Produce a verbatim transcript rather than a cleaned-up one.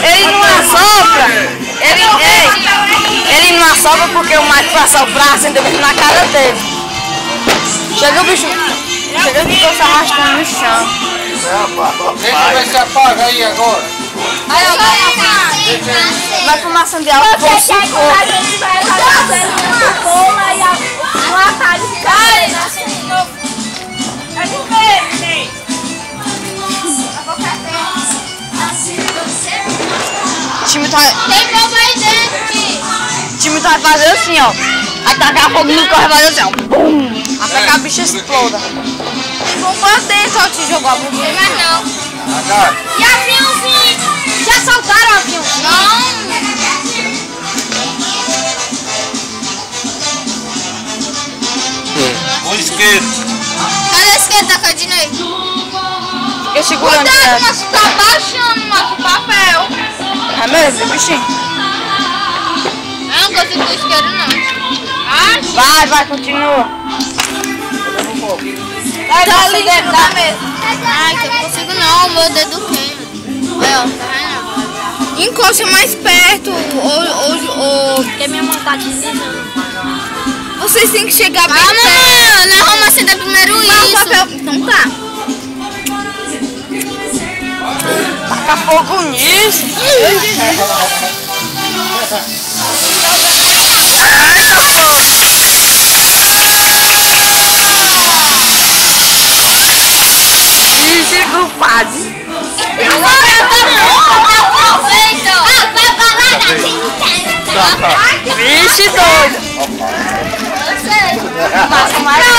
Ele não assopra. Ele, ei, ele não assopra porque o Mike passa o braço e deu na cara dele. Chega o bicho. Chega o bicho se arrastando no chão. Deixa eu ver se apaga aí agora. Aí, ó, vai, vai fumaça de alta com o suco. O time tá... Tem fogo aí dentro. O time tá fazendo assim, ó. Aí tacar fogo no carro vai fazer assim, ó. Bum! Até que a bicha exploda. Não foi dentro, ó, te jogou a bomba. Mas não. Agora. E aviãozinho? Já saltaram o avião? Não. O esquerdo. Cadê a esquerda, Cadinei? Fiquei segurando. Cuidado, mas tá baixando nosso papel. É mesmo, bichinho? Eu não consigo do esquerdo, não. Vai, vai, continua. Vai, Tá vai, ali, dedo, tá mesmo. Ai, que eu não consigo não, meu dedo queima. Olha, ó, tá vendo? Encosta mais perto, ou... ou, ou... Porque minha mão tá deslizando. Vocês têm que chegar bem perto. Ah, não, vamos acender primeiro isso. Papel. Então tá. taca fogo nisso. Eita, fogo. Ixi, culpado. Vixe, doido. Eu sei. Passa mais